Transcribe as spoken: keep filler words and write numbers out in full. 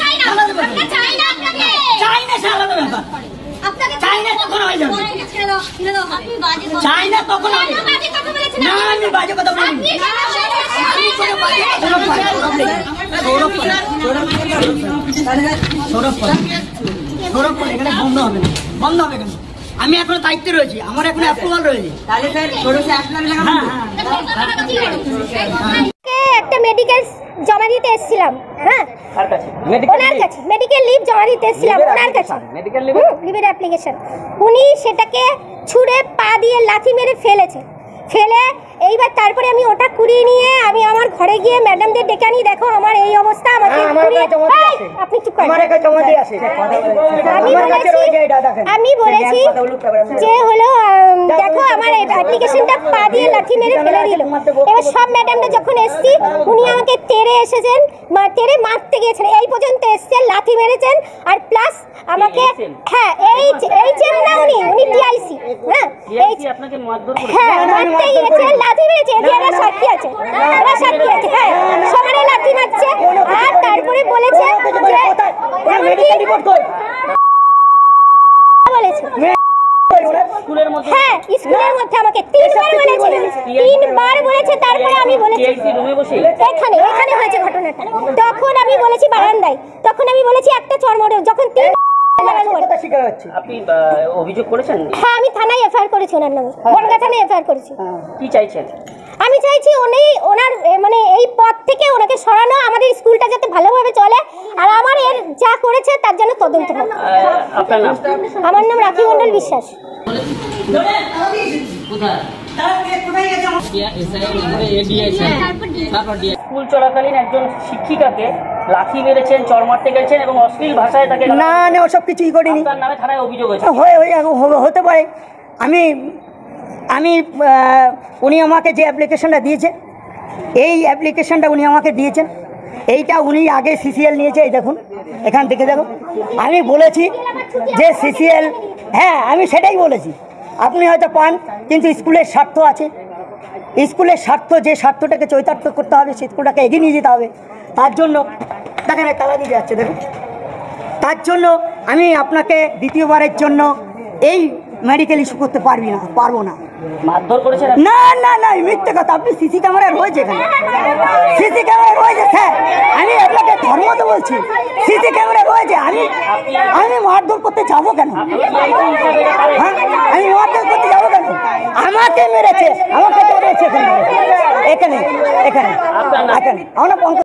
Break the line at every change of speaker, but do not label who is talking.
চাইনা তখন হয়ে যাবে, চাইনা তখন হবে না। আমি বাজে কথা বলিনি, এখানে বন্ধ হবে না, বন্ধ হবে কেন? আমি এখনো দায়িত্বে রয়েছি, আমার এখন অ্যাপ্রুভাল রয়েছে।
একটা মেডিকেল জমা দিতে এসেছিলাম, হ্যাঁ ওনার কাছে মেডিকেল লিভ জমা দিতে এসেছিলাম ওনার কাছে, লিভের অ্যাপ্লিকেশন। উনি সেটাকে ছুঁড়ে পা দিয়ে লাথি মেরে ফেলেছে, ফেলে এইবার তারপরে আমি ওটা কুড়িয়ে নিয়ে আমি আমার ঘরে গিয়ে ম্যাডামদের ডেকে আনি, দেখো আমার এই অবস্থা, আমাকে আপনি চুপ করেন। আমি বলেছি আমি বলেছি যে হলো দেখো আমার অ্যাপ্লিকেশনটা পা দিয়ে লাথি মেরে ফেলে দিল। এবার সব ম্যাডামরা যখন এসছি উনি আমাকে তেড়ে এসেছেন, তেড়ে মারতে গিয়েছেন, এই পর্যন্ত এসছেন, লাথি মেরেছেন। আর প্লাস আমাকে হ্যাঁ এই এই চেন না উনি উনি টিআইসি, হ্যাঁ এই হ্যাঁ মারতে গিয়েছেন, লাথি মেরেছে, এরা সাক্ষী আছে, এরা সাক্ষী আছে, হ্যাঁ সমানে লাথি মারছে। আর তারপরে বলেছে বলেছে হ্যাঁ স্কুলের মধ্যে আমাকে তিনবার বলেছে, তিনবার বলেছে। তারপরে আমি বলেছি এখানে এখানে হয়েছে ঘটনাটা, তখন আমি বলেছি বারান্দায়, তখন আমি বলেছি একটা চরমরে, যখন তিন
আপনি অভিযোগ করেছেন?
হ্যাঁ আমি থানায় এফআইআর করেছি, ওনার নামে বনগা থানায় এফআইআর করেছি।
কি চাইছেন?
আমি চাইছি উনি ওনার মানে এই পদ থেকে ওনাকে সরানো, আমাদের স্কুলটা যাতে ভালোভাবে চলে, আর আমার এর যা করেছে তার জন্য তদন্ত হবে।
আপনার নাম?
আমার নাম রাখি মণ্ডল বিশ্বাস।
স্কুল চলাকালীন একজন শিক্ষিকাকে লাথি মেরেছেন, চড় মারতে গেছেন এবং অশ্লীল ভাষায় তাকে।
না না ওসব কিছুই করিনি,
তার নামে থানায় অভিযোগ হয়েছে।
হতে পারে। আমি আমি উনি আমাকে যে অ্যাপ্লিকেশনটা দিয়েছে, এই অ্যাপ্লিকেশনটা উনি আমাকে দিয়েছেন, এইটা উনি আগে সিসিএল নিয়েছে, এই দেখুন এখান থেকে দেখুন। আমি বলেছি যে সিসিএল, হ্যাঁ আমি সেটাই বলেছি, আপনি হয়তো পান, কিন্তু স্কুলের স্বার্থ আছে, স্কুলের স্বার্থ, যে স্বার্থটাকে চরিতার্থ করতে হবে, সেই স্কুলটাকে এগিয়ে নিয়ে যেতে হবে। তার জন্য দেখেন তালা দিয়ে যাচ্ছে, দেখুন তার জন্য আমি আপনাকে দ্বিতীয়বারের জন্য এই মেডিকেল ইস্যু করতে পারবি না, পারবো না।
মারধর করেছেন?
না না না মিথ্যে কথা, আপনি সিসি ক্যামেরা রয়েছে এখানে, সিসি ক্যামেরা রয়েছে স্যার, আমি আপনাকে ধর্মত বলছি, সিসি ক্যামেরা রয়েছে। আমি আমি মারধর করতে যাবো কেন? হ্যাঁ আমি মারধর করতে যাবো কেন? আমাকে মেরেছে, আমাকে মেরেছে এখানে এখানে এখানে এখানে আমরা